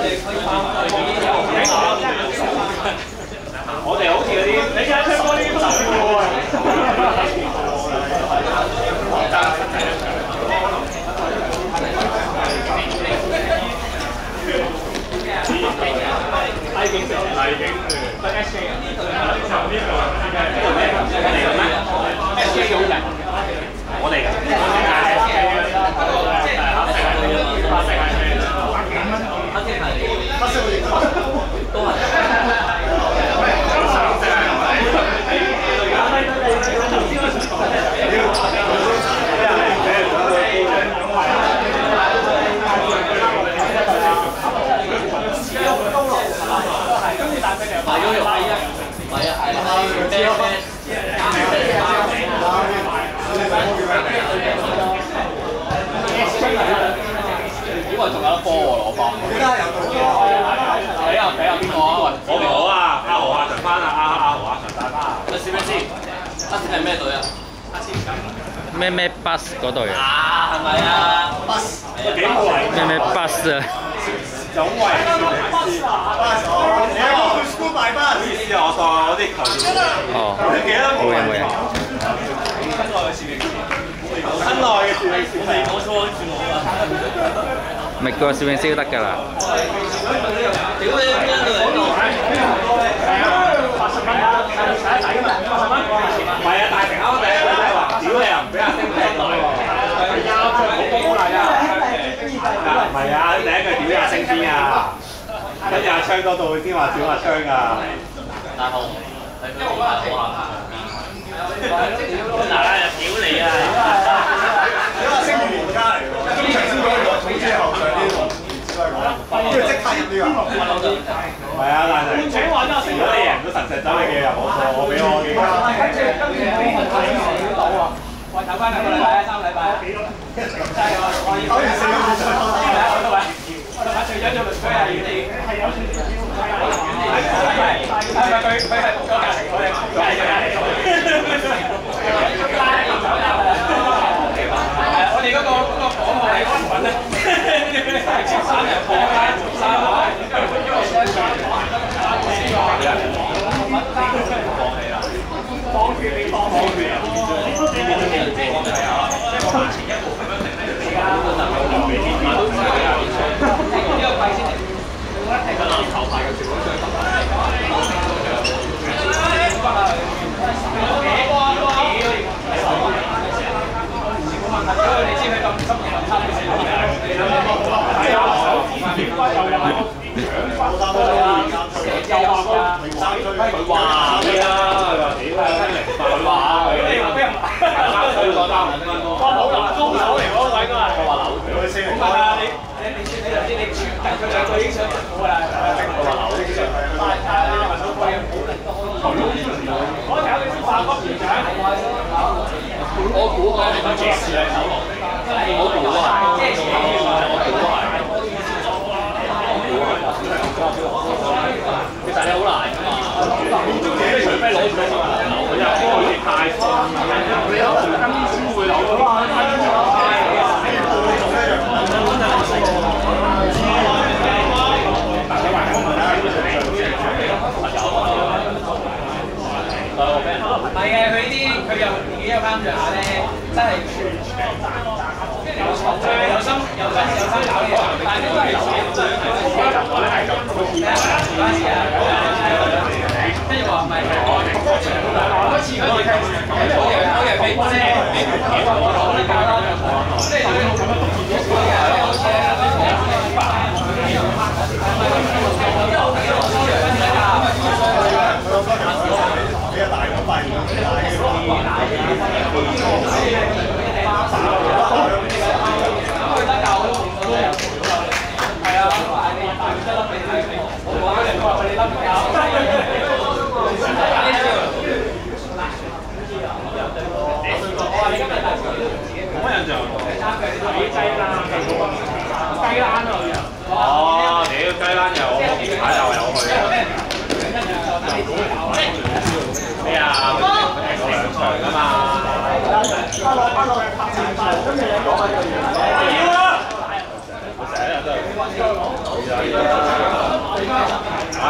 我哋好似嗰啲，你而家聽嗰啲十個喎。麗景城，麗景對 SK 嘅，呢度咩？SK 好人，我哋嘅，都係。仲有得波喎攞波，睇下邊個啊？我好啊，阿豪阿長翻啊，阿豪阿長大翻啊！你試咩先？阿先係咩隊啊？ 咩 bus 嗰隊啊？ 啊，係咪啊 ？bus 幾好位？ 咩 bus 啊？ 總位 bus 啊！你喺去 school 買 bus？唔好意思啊，我當我啲球員。哦， 冇嘢冇嘢。 親愛嘅攝影師，親愛嘅攝影師，我未講錯啲字幕啊！ 咪個攝影師都得㗎啦。 屌你邊度嚟㗎？80蚊啊！使一抵㗎嘛？80蚊。唔係啊，大成啱第一個仔話：屌你又唔俾阿星聽來喎！係啊，好高嚟啊！唔係啊，第一句屌阿星先啊，跟住阿昌嗰度先話屌阿昌㗎。大雄，因為我話我嗱，屌你啊！你話星語言家嚟喎，中場先講咗，重之後上啲同都係講，跟住即刻入啲啊！係啊，但係如果你贏都神石走你嘅又冇錯，我俾我幾間。跟住你睇唔到喎，我唞翻2個禮拜啊，3個禮拜啊，真係我9月4號上到位，我同埋最緊要佢係係有少少係咪佢係冇咗隔離嗰隻？我哋嗰個房號係安穩咧，3人房啊，3位，因為雙雙放棄啦，放決你放決啊！係啊，即係前一步咁樣定咧，而家都能夠留俾啲呢個季先，個籃球牌嘅全部都係你知佢咁深嘅參與成點係啊，手指點骨又有搶骨都有啊，又話佢話你啦，佢話屌佢話你話俾人佢個單5蚊哇冇人高手嚟嗰個位都係，佢話扭佢先。咁啊你就知你傳遞佢兩個影相好㗎啦，佢話扭先。但係你問到佢冇力都可以。我睇你先發骨片獎。我估我哋都幾時係手落？我估都係，我估都係。其實你好難㗎嘛，你除非攞住佢又好似太放，你有時根先會扭到啊！唔係嘅，佢呢啲佢又自己有啱着下咧，真係有心搞嘢，但係都係留嘢，跟住話唔係嗰次嗰啲我以為俾即係咁樣讀字咗大個幣，哦，屌雞欄又我睇又有去咩啊？佢踢過2場㗎嘛？跟住你講係要啊！我成日都係。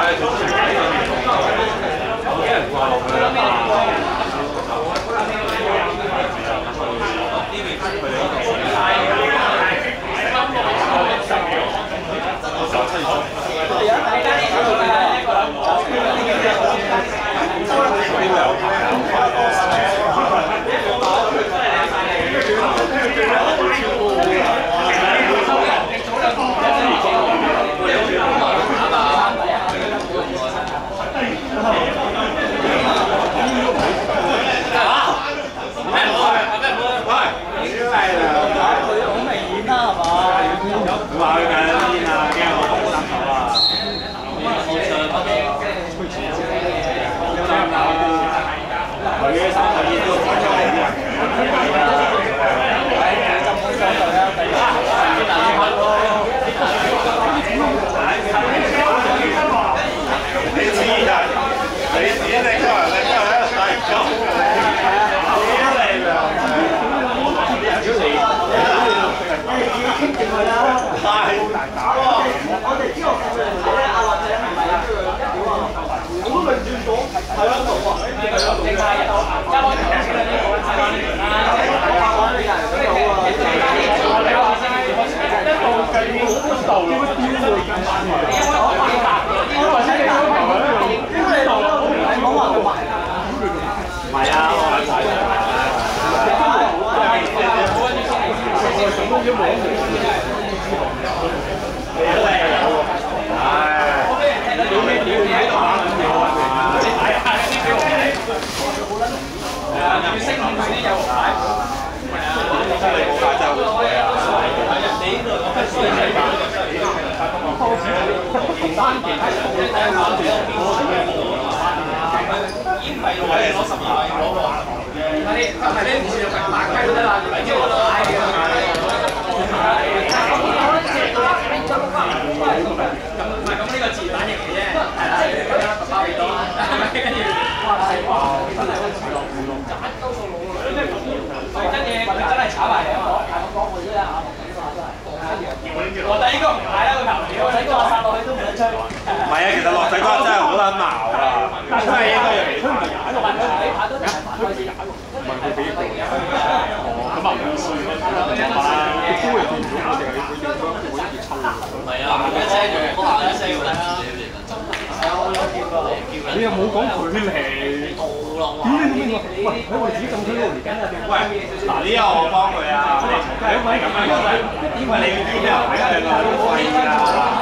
你又冇講佢嚟，點你咁樣？喂，喺我哋自己禁區嗰度嚟緊啊！喂，嗱呢個我幫佢啊，你咁樣因為你呢啲啊，係一樣好貴㗎。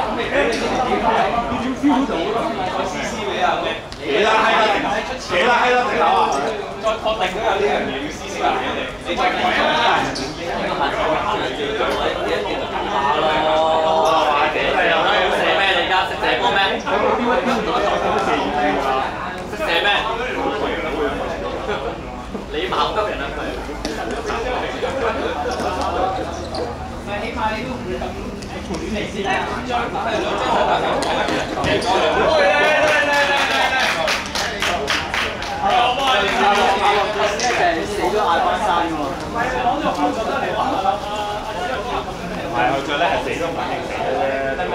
你點 feel 到啊？試試你啊！幾啦閪啦，幾啦閪啦，直頭啊！再確定都有呢樣嘢要試試下嘅你，你再講啊！射波咩？識射咩？你矛急人啊！起碼你都唔會咁亂嚟先啦。死咗嗌翻山喎！唔係佢最叻係死都唔係認死嘅啫。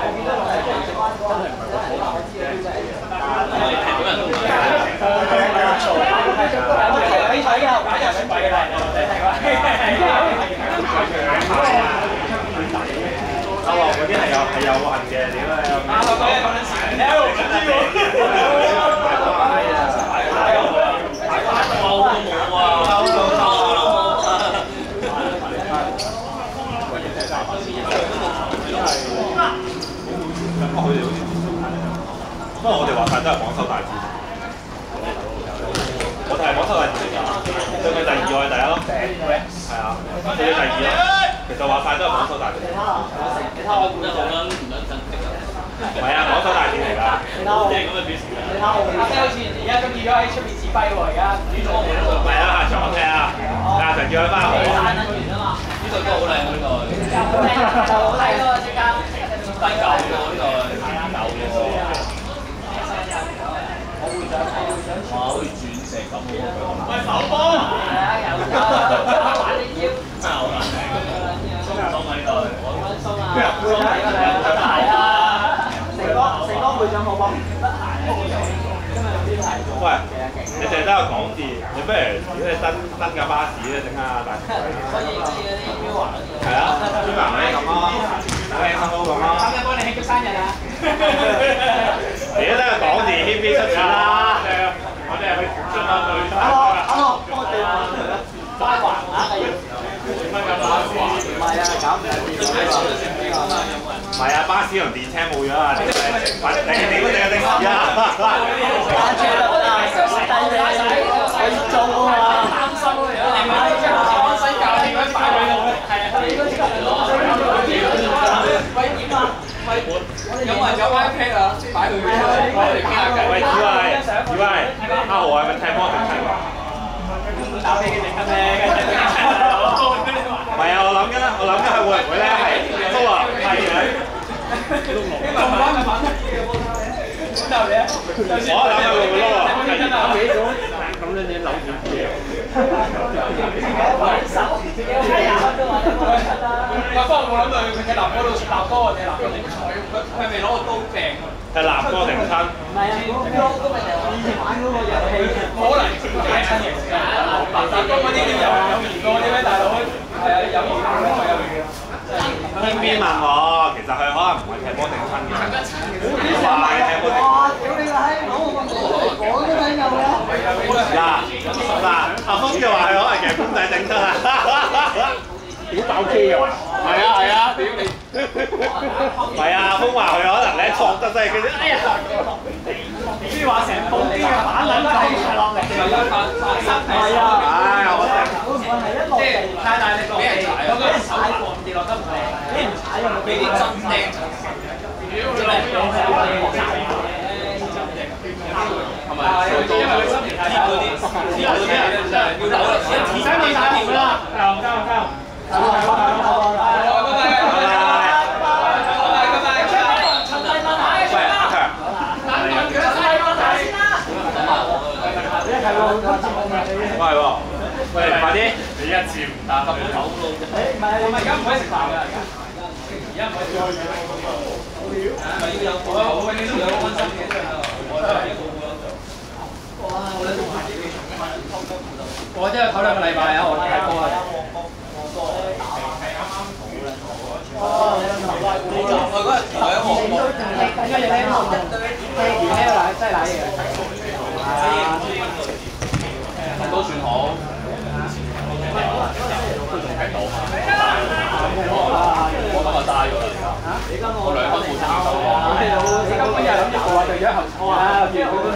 阿樂嗰啲係有恨嘅，點啊？阿樂嗰啲講緊前，L 唔知喎。冇啊！不過我哋話晒都係廣州大戰，我哋係廣州大戰嚟㗎，對佢第二我係第一咯，係啊，對佢第二咯。其實話晒都係廣州大戰。你睇我估得好撚唔撚震驚啊！唔係啊，廣州大戰嚟㗎。即係咁嘅表示㗎。你睇我阿姐好似而家中意咗喺出面指揮喎，而家主動我唔係啊，下場我聽啊，下場叫佢翻去。呢隊都好靚喎，呢隊。就好睇咯，即刻指揮夠喎，呢隊。夠喎。哇！好似鑽石咁喎。喂，手波！係啊，有玩啲腰。真係好難聽。鬆唔鬆啊？呢隊？鬆啊！鬆啊！係啊！成哥會長好唔好？ 喂，你成日都有講字，你不如如果你登架巴士咧，整下大頭鬼。係啊，邊埋嗰啲咁咯，打起生咁咯。啱啱幫你慶祝生日啊！而家都係講字謙卑出錢啦。我哋係去出下對。幫我哋翻還啊！唔係啊，搞唔掂。唔係啊，巴士同電車冇咗啊！你點嗰隻的士啊？打車得啦，低你可以做啊嘛。擔心啊！你買隻安西教練嗰啲擺喺度咧，係啊，你嗰啲喂點啊？喂，有冇人有 iPad 啊？擺去我哋傾下偈。喂，以為阿豪係咪踢波定踢波？打飛機定咩？唔係啊！我諗緊係會唔會咧係蘇啊？係啊！我諗係會唔會撈啊？咁你扭住啲嘢。不過我諗佢踢南哥到南哥或者南哥定彩，佢未攞個刀掟喎。係南哥定親？唔係啊，都咪就以前玩嗰個遊戲，可能係親嘅。南哥嗰啲有兒歌啲咩大佬？係啊，有兒歌有兒。邊問我？其實佢可能唔係踢波定親嘅。話係踢波定。哇！屌你個閪，攞我咁多講都睇夠啦。嗱，阿峰就話佢可能其實公仔整親啊。屌爆機啊！係啊，屌你！係啊，阿峰話佢可能咧撞得滯，佢哎呀！即係話成部機嘅板撚都係落嚟，係啊！唉，我覺得會唔會係一落地太大力落地，嗰個手跌落得唔靚？你唔踩又冇俾啲真釘。屌你！係咪？因為佢心情太差嗰啲，要扭啦，而家未打掂啦，交。拜拜。喂喎，喂，快啲！你一次唔打咁口路。誒唔係，我而家唔可以食飯㗎，而家唔可以再食。咪要有火，我呢度有溫馨嘅。哇！我哋都買啲幾長嘅。我真係唞2個禮拜啊！我睇波啊。哦，我嗰日台喺韓國。點解要喺韓國？係呢個奶真係奶嘢。都算好。都仲睇到。我今日帶咗啦。我2分冇參手。你根本又係諗住話對咗後場啊！唔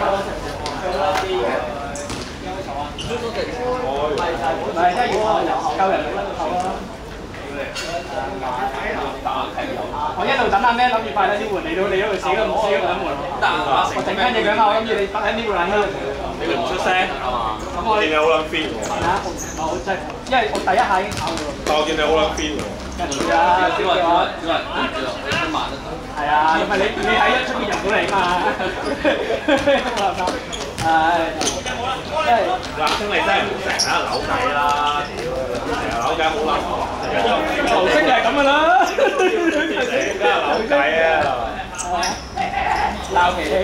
係，真係要救人嚟啦！我一路等阿 Man 諗住快啲換，嚟到你嗰度死都唔死都等換。我靜翻隻腳啊！我諗住你快啲換啦。你哋唔出聲，咁我見你好撚 fit 喎。係啊，我真係，因為我第一下已經炒咗。但我見你好撚 fit 喎。係啊，小雲，慢得滯。係啊，唔係你喺出邊入到嚟嘛？係。即係嗱，經理真係唔成日扭計啦，屌！成日扭計好撚惡。球星就係咁噶啦。梗係扭計啊！鬧脾氣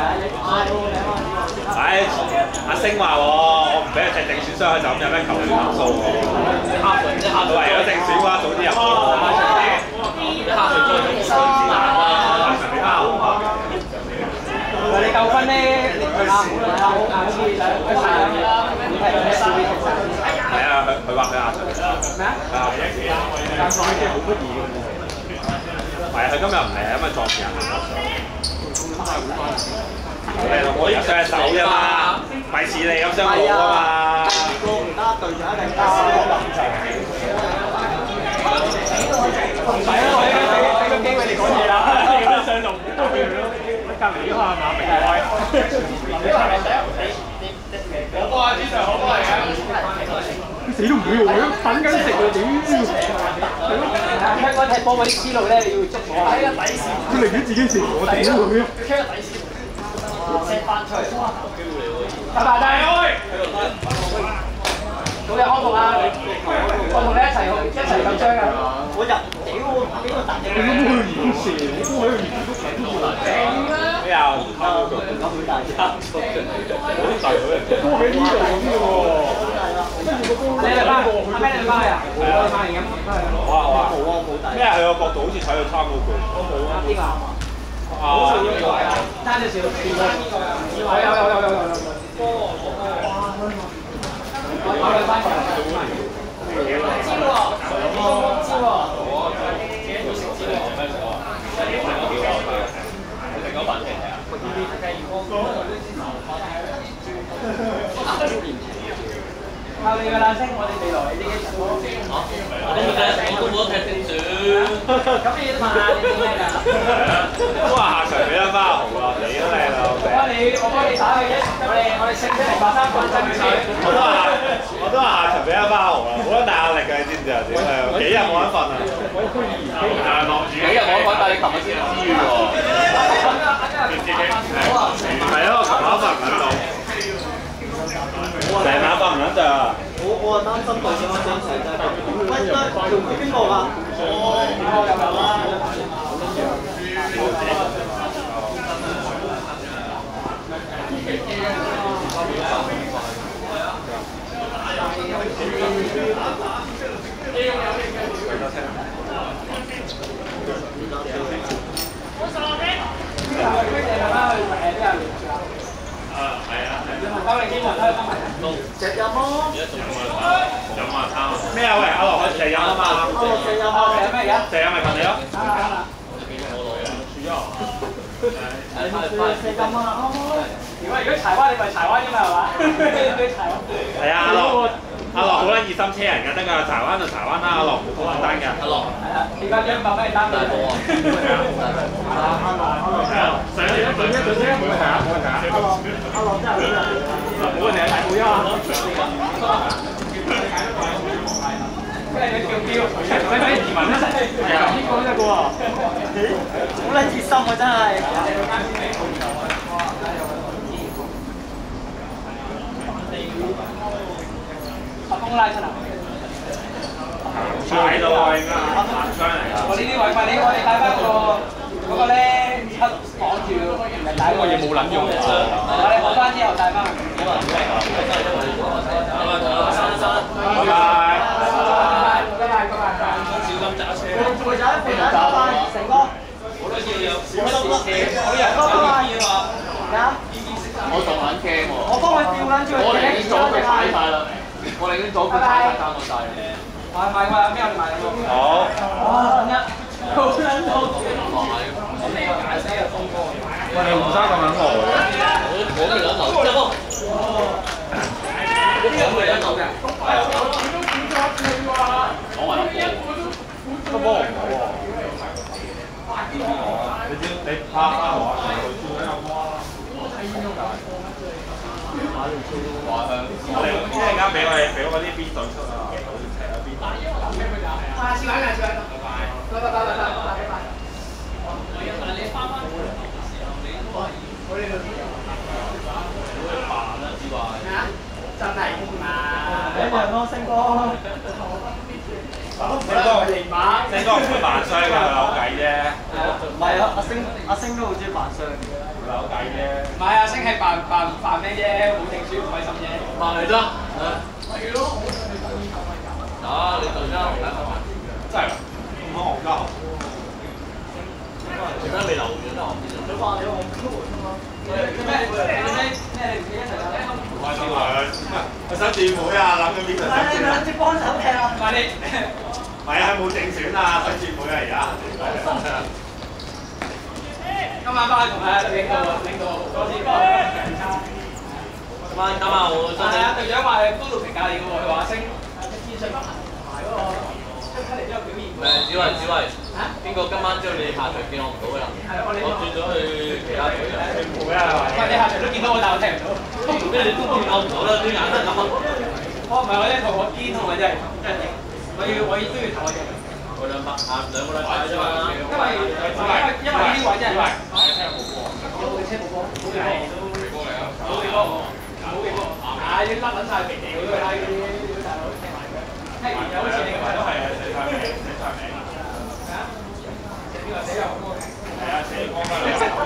唉，阿星話喎，我唔俾佢踢正選雙，佢就咁有咩球員投訴喎？佢話如果正選嘅話，早啲入波。你夠分咧，係啊，佢話佢阿 Sir 咩啊？但係佢好乜嘢㗎？係啊，佢今日唔嚟，因為撞人。我而家手啫嘛，費事你咁傷我啊嘛。個唔得，對住一定得。唔使啊，我俾個機會你講嘢啦，你咁樣上路。隔離呢下馬明開，好波啊！主場好波嚟嘅，死都唔會喎，等緊食喎屌！香港踢波嗰啲思路咧，你要捉我喺個底線，佢寧願自己食我屌佢。傾個底線，set 翻出嚟，拜拜，大開。早日康復啊！我同你一齊緊張啊！我入屌，邊個突嘅？你都冇去演射，我都喺度演都射都冇難頂。咩啊？ 啊？好大嗰人。 高喺呢度咁嘅喎，跟住個高。 你嚟翻，阿咩你嚟翻嚟啊？我哋翻嚟咁。 好啊好啊。咩啊？佢個角度好似睇到差嗰個。我冇啊。 邊個？ 啊。 爭少少。靠你㗎啦，星！我哋未來呢啲人都我都冇得踢正選。咁你問下你點咩㗎？ 都話下場俾得花豪啦，你都靚啦。 我幫你打去我哋勝103分爭取。 我都話下場俾得花豪啦，好撚大壓力㗎，你知唔知啊？屌係幾日冇得瞓啊？ 幾日冇得瞓，但係你琴日先知喎。 係啊，我琴晚瞓唔到。成晚瞓唔撚着。 我擔心對方張成真係喂，仲唔知邊個㗎？石飲咯。 咩啊？喂，阿羅石飲啊嘛。 石飲啊！ 係咩嘅？ 石飲咪問你咯。 石飲啊！ 如果柴灣你咪柴灣啫嘛係嘛？ 係啊，阿樂好撚熱心車人㗎，得㗎，柴灣就柴灣啦，阿樂冇好單㗎。阿樂係啊，而家200蚊單大波啊！ 上嚟一隊先，冇問題啊，冇問題啊。 阿樂真係好人嚟㗎。 冇問題啊，大會啊。 跟住佢叫，使唔使移民啊？係啊，邊個得㗎喎？ 好撚熱心啊！真係。 阿峰拉出嚟。 踩到啊！應該行槍嚟㗎。 我呢啲位快啲，我哋帶翻嗰個咧綁住人帶。嗰個嘢冇撚用啊！我哋學翻之後帶翻。 拜拜。 小心揸車。 肥仔，拜拜，成哥。 好多嘢有小心車，好多人拜拜。 嘢話。 咩啊？ 我仲撚驚喎。 我幫佢吊撚住佢。 我哋已經左腳踩晒啦，我哋已經左腳踩晒爭我晒。買咩啊？買好。 哇！好撚好。 咁你解釋啊，東哥。 喂，你胡生咁撚耐嘅？ 我未撚流，即係嗰啲人會撚流嘅。我話個波唔好喎。你知你拍翻我啊？佢轉緊有波啊！我哋一陣間俾我啲 B 隊出啊！我哋踢下 B 隊。 下次玩，下次玩。拜。你翻返去嘅時候，你都係我哋去邊度？我哋扮啦，只話。咩啊？真係嘛？ 你咪咯，星哥。 星哥唔會扮衰㗎，佢扭計啫。 唔係啊，阿星都好中意扮衰。 扭計啫。 唔係啊，星係扮咩啫？冇證書唔開心啫。扮嚟啦。係咯。啊！你對家真係㗎？咁戇鳩。 而家未留完啦，我唔知。你話你戇鳩啊？咩？你唔記得咗？ 快啲來！我新店會啊，諗緊邊度新店？ 你咪諗住幫手踢啊！ 快啲！ 唔係啊，冇正選啊，新店會啊而家。 今晚翻去同阿領導嗰次幫今晚我真係隊長話高度評價你嘅喎，佢話星戰術不行埋嗰個出嚟之後表現。子慧，邊個今晚將你下場見我唔到㗎啦？係我轉咗去其他隊啦。 會啊！ 喂，你下場都見到我，但我踢唔到。咩你都見我唔到啦，啲眼都咁。我唔係我啲同學堅同我真係，我要都要投我嘅。我2個禮拜啫嘛。因為呢啲位真係。有車冇波，冇地波嚟啊！冇地波，冇地波。啊！要甩撚曬皮地嗰啲閪嗰啲大佬踢埋佢，踢完又好似你咁樣。都係啊，寫曬名，寫曬名。係啊？寫邊個寫入嗰個？係啊，寫光輝。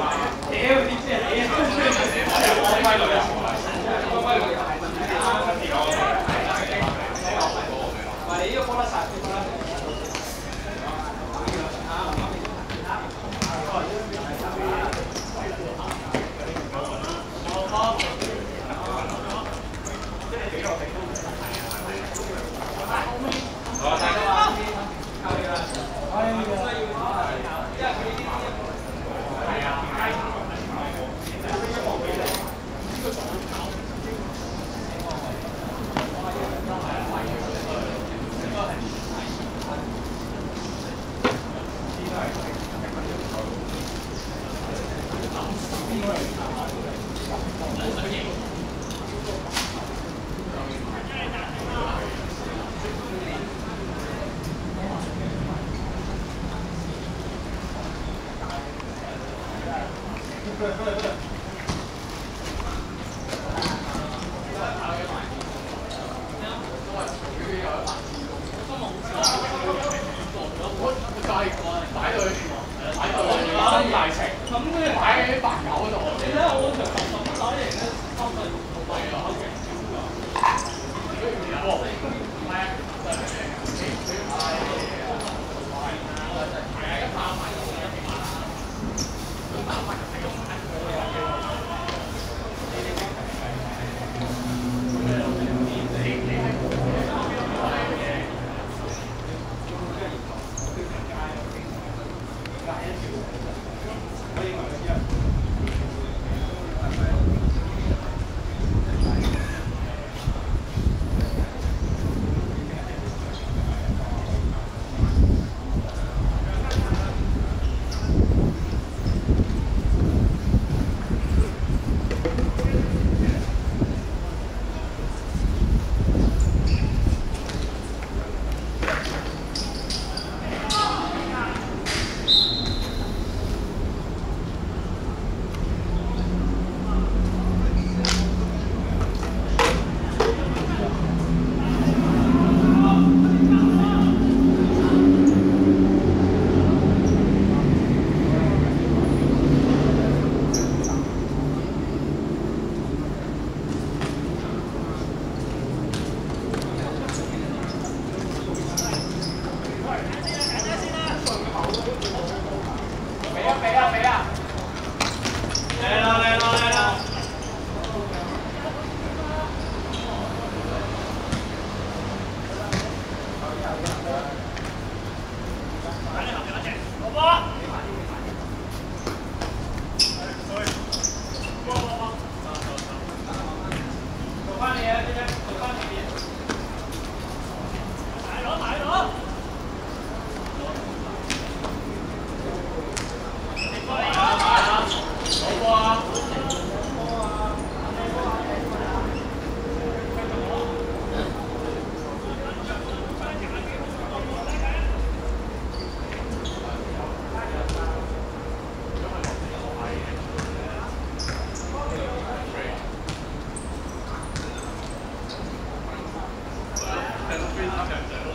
非常